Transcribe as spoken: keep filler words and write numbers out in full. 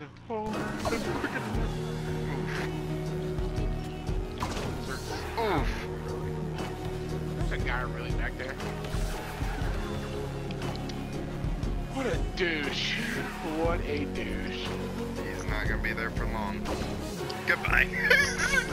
Oh, I'm freaking... Oof. Oof. There's a guy really back there. What a douche. What a douche. He's not gonna be there for long. Goodbye.